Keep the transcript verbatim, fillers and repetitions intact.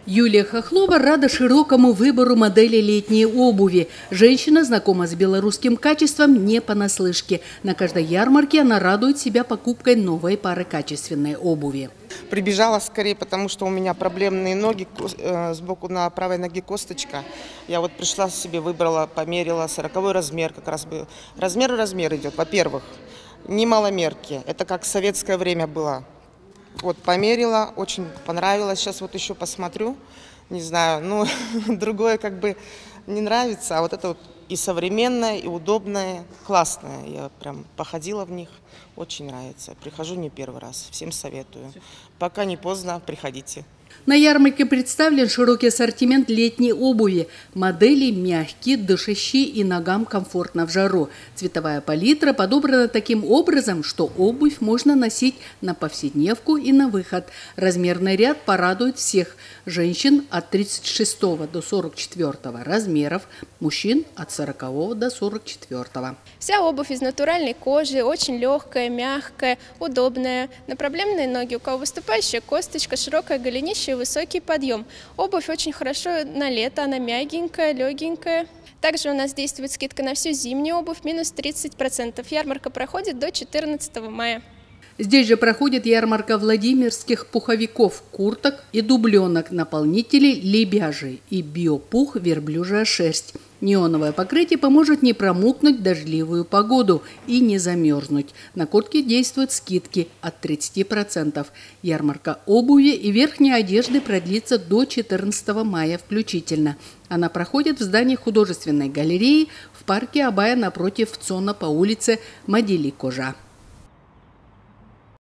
Юлия Хохлова рада широкому выбору моделей летней обуви. Женщина знакома с белорусским качеством не понаслышке. На каждой ярмарке она радует себя покупкой новой пары качественной обуви. Прибежала скорее, потому что у меня проблемные ноги, сбоку на правой ноге косточка. Я вот пришла себе, выбрала, померила, сороковой размер как раз был. Размер размер идет, во-первых, не маломерки. Это как в советское время было. Вот померила, очень понравилось. Сейчас вот еще посмотрю, не знаю, ну другое как бы не нравится, а вот это вот и современное, и удобное, классное. Я прям походила в них, очень нравится. Прихожу не первый раз, всем советую. Пока не поздно, приходите. На ярмарке представлен широкий ассортимент летней обуви. Модели мягкие, дышащие и ногам комфортно в жару. Цветовая палитра подобрана таким образом, что обувь можно носить на повседневку и на выход. Размерный ряд порадует всех. Женщин от тридцати шестого до сорока четвёртого размеров, мужчин от сорокового до сорока четвёртого. Вся обувь из натуральной кожи, очень легкая, мягкая, удобная. На проблемные ноги, у кого выступающая косточка, широкое голенище и высокий подъем. Обувь очень хорошо на лето, она мягенькая, легенькая. Также у нас действует скидка на всю зимнюю обувь, минус тридцать процентов. Ярмарка проходит до четырнадцатого мая. Здесь же проходит ярмарка владимирских пуховиков, курток и дубленок, наполнителей лебяжий и биопух верблюжья шерсть. Неоновое покрытие поможет не промокнуть в дождливую погоду и не замерзнуть. На куртке действуют скидки от тридцати процентов. Ярмарка обуви и верхней одежды продлится до четырнадцатого мая включительно. Она проходит в здании художественной галереи в парке Абая напротив ЦОНа по улице Мадили-Кожа.